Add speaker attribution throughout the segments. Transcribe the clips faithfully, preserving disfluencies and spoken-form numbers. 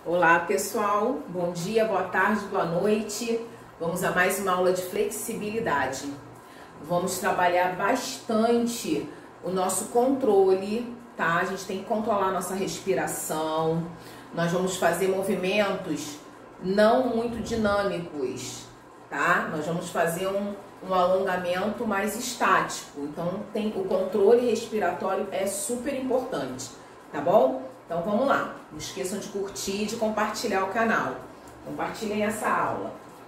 Speaker 1: Olá pessoal, bom dia, boa tarde, boa noite. Vamos a mais uma aula de flexibilidade. Vamos trabalhar bastante o nosso controle, tá? A gente tem que controlar a nossa respiração. Nós vamos fazer movimentos não muito dinâmicos, tá? Nós vamos fazer um, um alongamento mais estático. Então tem, o controle respiratório é super importante, tá bom? Então vamos lá, não esqueçam de curtir e de compartilhar o canal. Compartilhem essa aula.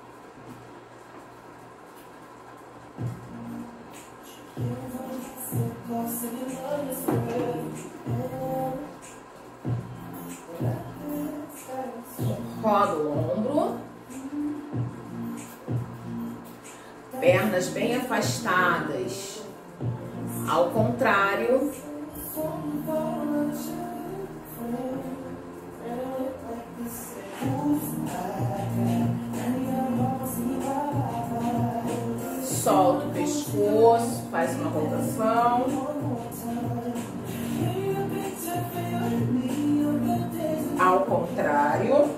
Speaker 1: Roda o ombro. Pernas bem afastadas. Ao contrário. Solta o pescoço, faz uma rotação. Ao contrário.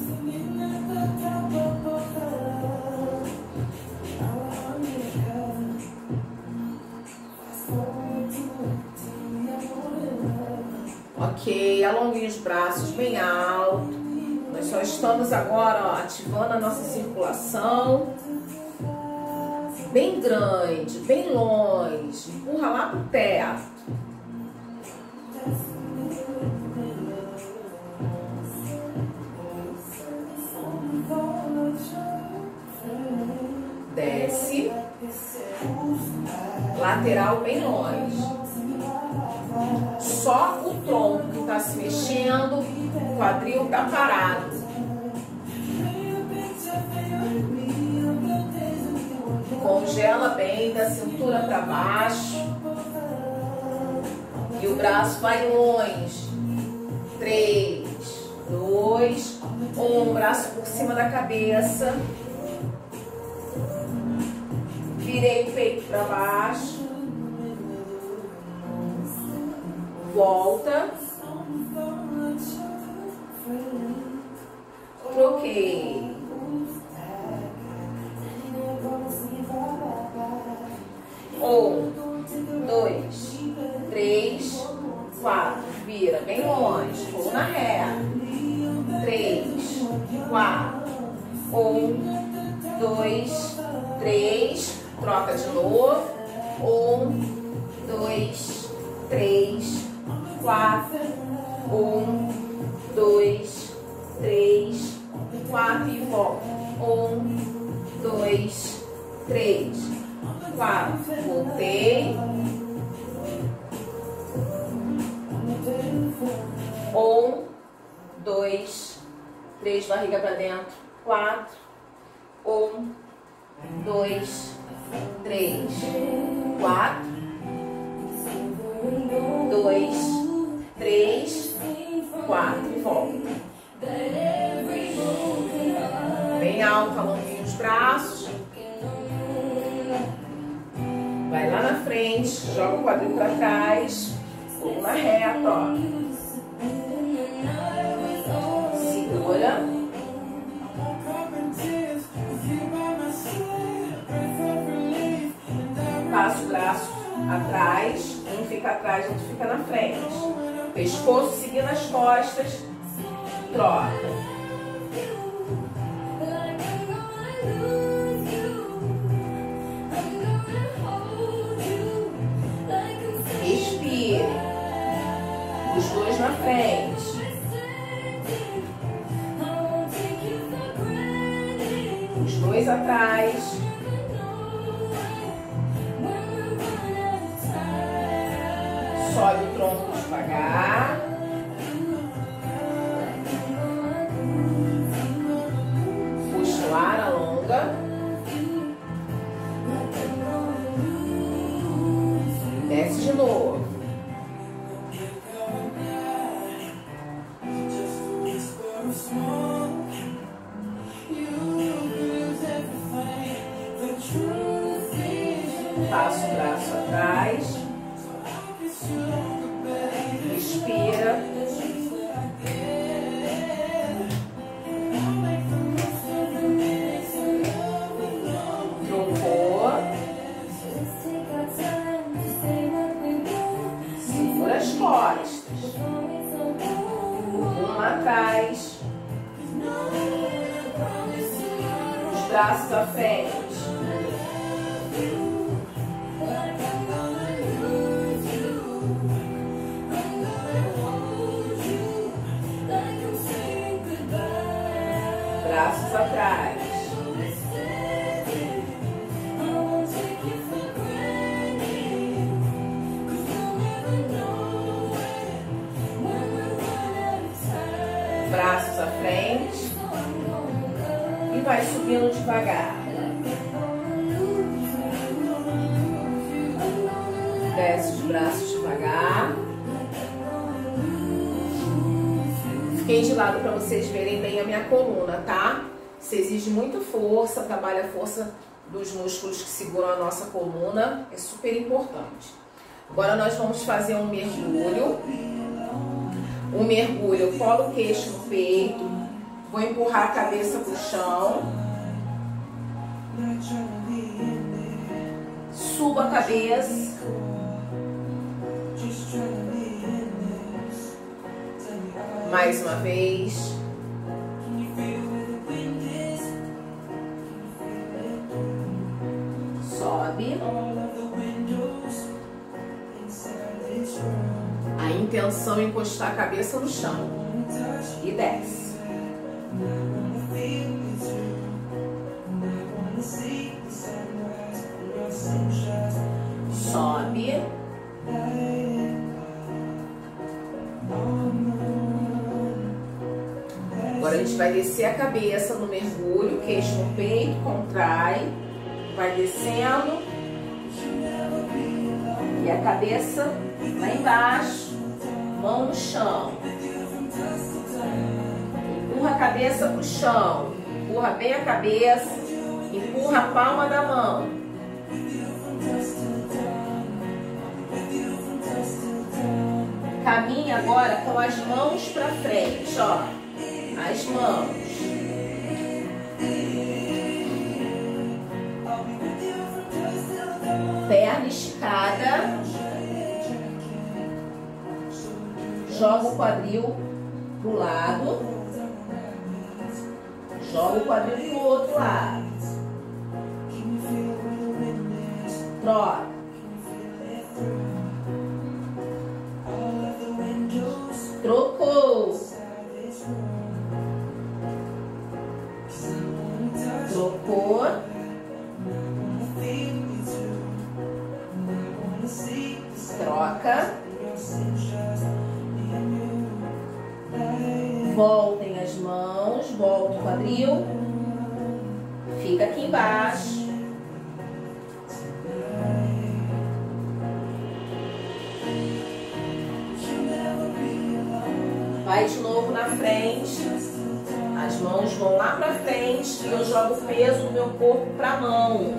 Speaker 1: Ok, alongue os braços bem alto. Nós só estamos agora, ó, ativando a nossa circulação. Bem grande, bem longe. Empurra lá pro teto. Desce. Lateral bem longe. Só o tronco que está se mexendo, o quadril está parado. Congela bem da cintura para baixo. E o braço vai longe. Três, dois, um. Braço por cima da cabeça. Virei o peito para baixo. Volta. Troquei. Um, dois, três, quatro. Vira bem longe. Pulo na ré. Três, quatro. Um, dois, três. Troca de novo. Um, dois, três, quatro. Um, dois, três, quatro. E volta. Um, dois, três, quatro. Voltei. Um, dois, três. Barriga para dentro. Quatro. Um, dois, três, quatro. Dois, três, quatro. E volta. Bem alto, alongue os braços. Vai lá na frente, joga o quadril para trás. Pulo na reta, ó. Segura. Passa o braço atrás. Um fica atrás, outro fica na frente. Pescoço seguindo as costas. Troca. Respire. Os dois na frente. Os dois atrás. Sobe o tronco devagar. Puxa o ar, alonga. Desce de novo. Passa o braço atrás. Respira. trás. Os braços à frente. Braços atrás. Braços à frente. E vai subindo devagar. Desce os braços devagar. Fiquei de lado para vocês verem bem a minha coluna, tá? Isso exige muita força, trabalha a força dos músculos que seguram a nossa coluna, é super importante. Agora nós vamos fazer um mergulho. Um mergulho, eu colo o queixo no peito, vou empurrar a cabeça pro chão. Subo a cabeça. Mais uma vez. Sobe. A intenção é encostar a cabeça no chão. E desce. Sobe. Agora a gente vai descer a cabeça no mergulho, queixo no peito, contrai, vai descendo e a cabeça lá embaixo, mão no chão. Empurra a cabeça pro chão, empurra bem a cabeça, empurra a palma da mão. Caminha agora com as mãos para frente, ó. As mãos. Perna esticada. Joga o quadril pro lado. Joga o quadril pro outro lado. Troca. Trocou. Trocou. Troca. Voltem as mãos, volta o quadril. Fica aqui embaixo. Vai de novo na frente. As mãos vão lá pra frente e eu jogo o peso do meu corpo pra mão.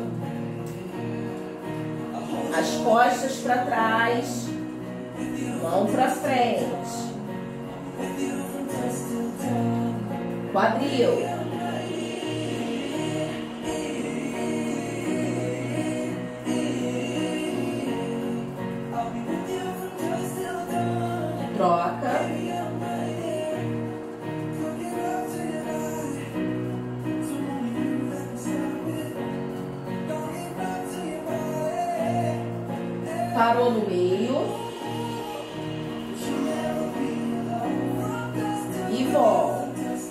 Speaker 1: As costas pra trás. Mão pra frente. Quadril. Troca. Parou no meio. E volta.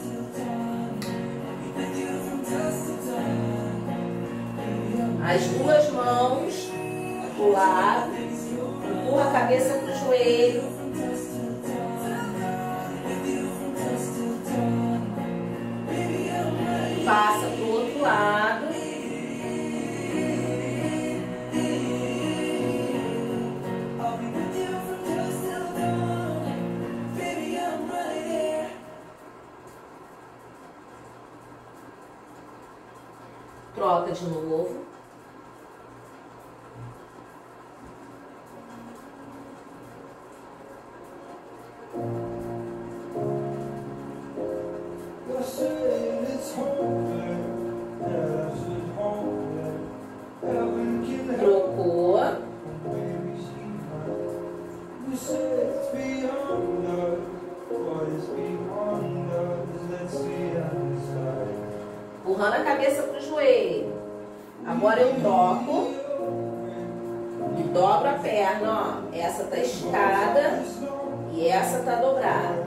Speaker 1: As duas mãos pro lado. Empurra a cabeça pro joelho. Passa pro outro lado. Troca de novo. Trocou. empurrando a cabeça pro joelho. Agora eu troco e dobro a perna, ó. Essa tá esticada e essa tá dobrada.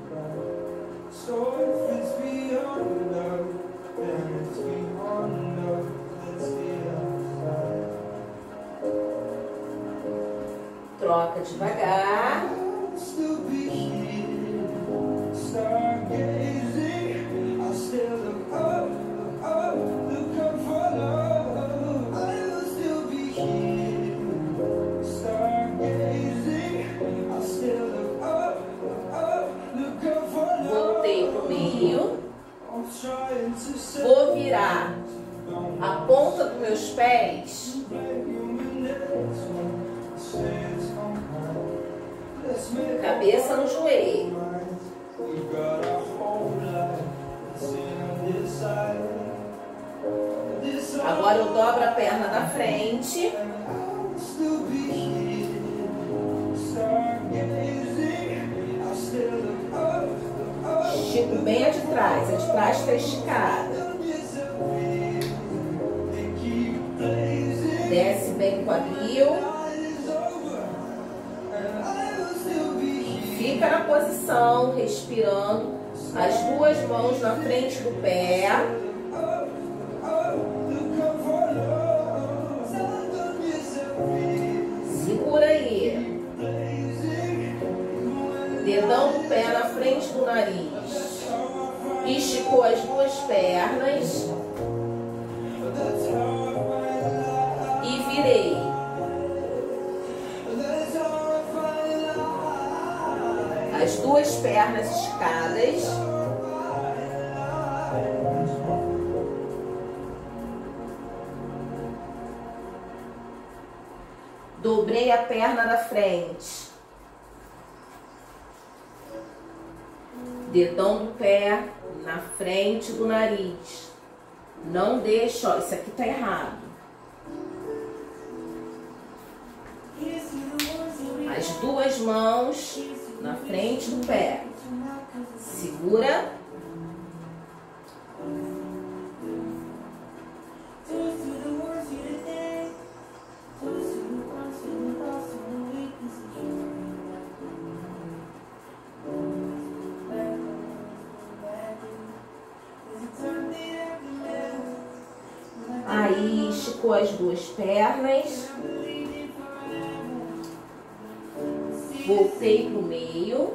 Speaker 1: Troca devagar. Voltei pro meio. Vou virar a ponta dos meus pés cabeça no joelho. Agora eu dobro a perna da frente. Estico bem a de trás. A de trás está esticada. Desce bem o quadril. Fica na posição, respirando. As duas mãos na frente do pé. Segura aí. Dedão do pé na frente do nariz. Esticou as duas pernas. E virei. As duas pernas esticadas. Dobrei a perna da frente. Dedão do pé na frente do nariz. Não deixa, ó, isso aqui tá errado. As duas mãos na frente do pé. Segura. Aí esticou as duas pernas. Voltei pro meio.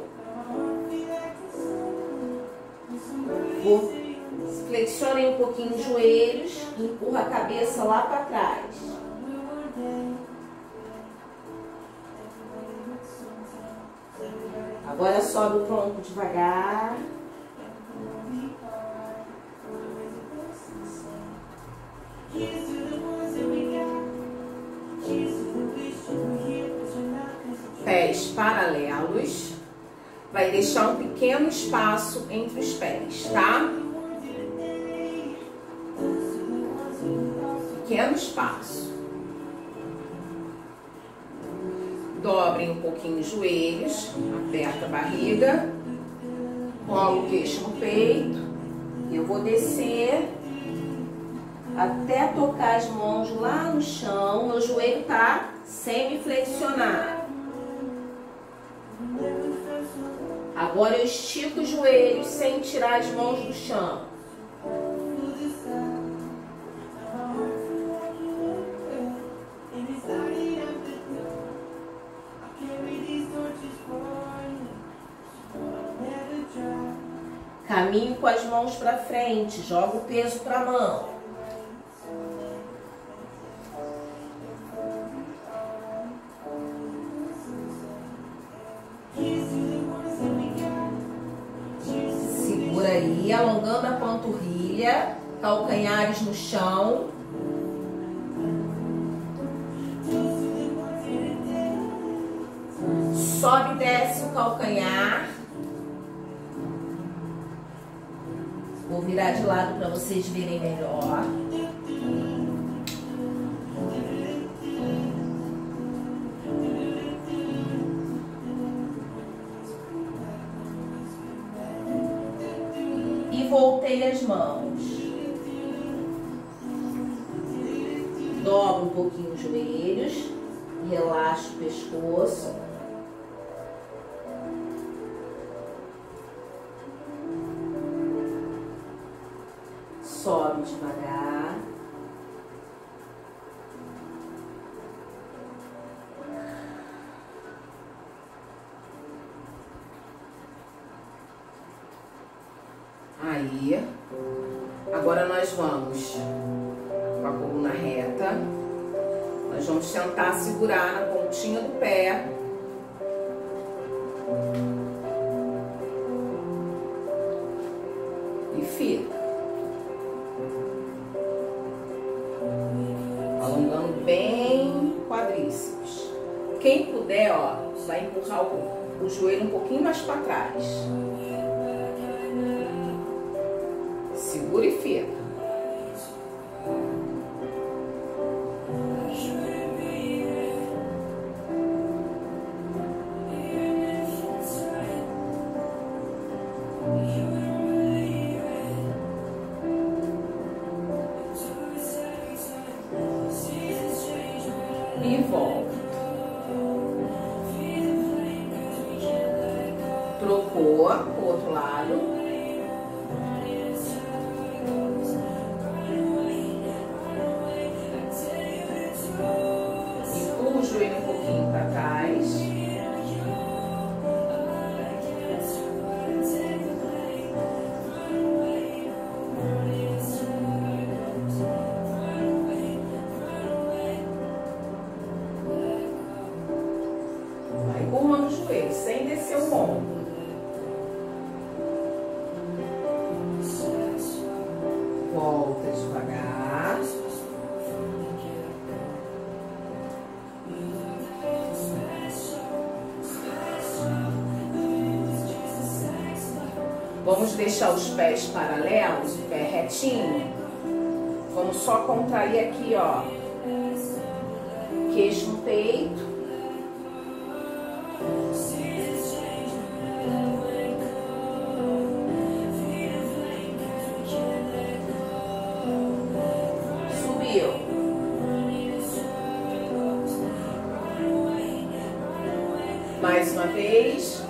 Speaker 1: Vou, flexionei um pouquinho os joelhos, empurra a cabeça lá para trás. Agora sobe o tronco devagar. Pés paralelos. Vai deixar um pequeno espaço entre os pés, tá? Pequeno espaço. Dobrem um pouquinho os joelhos, aperta a barriga, cola o queixo no peito. Eu vou descer até tocar as mãos lá no chão. Meu joelho tá semi-flexionado. Agora eu estico os joelhos sem tirar as mãos do chão. Caminho com as mãos para frente, joga o peso para a mão. Segura aí, alongando a panturrilha, calcanhares no chão. Sobe e desce o calcanhar. Vou virar de lado para vocês verem melhor. E voltei as mãos.
Speaker 2: dobra um pouquinho os joelhos, relaxa o pescoço. Sobe devagar.
Speaker 1: Aí, agora nós vamos com a coluna reta, nós vamos tentar segurar na pontinha do pé. E fica. Alongando bem o quadríceps. Quem puder, ó, vai empurrar o, o joelho um pouquinho mais para trás. Segura e fica. E volta. Trocou pro outro lado. Empurra o joelho um pouquinho para trás. Empurrando o joelho, sem descer o ombro. Volta devagar. Vamos deixar os pés paralelos, o pé retinho. Vamos só contrair aqui, ó. Queixo no peito. Mais uma vez.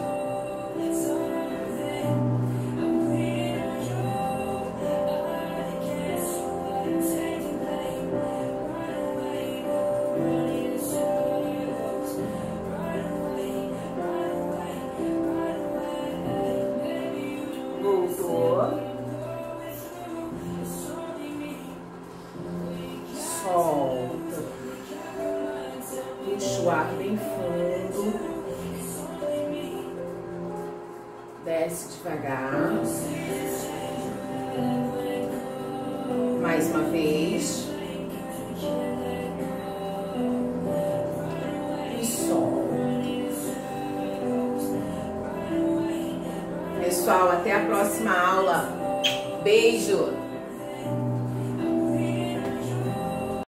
Speaker 1: Voltou. Solta. Puxa o ar bem fundo. Desce devagar. Mais uma vez. E solta. Pessoal, até a próxima aula. Beijo!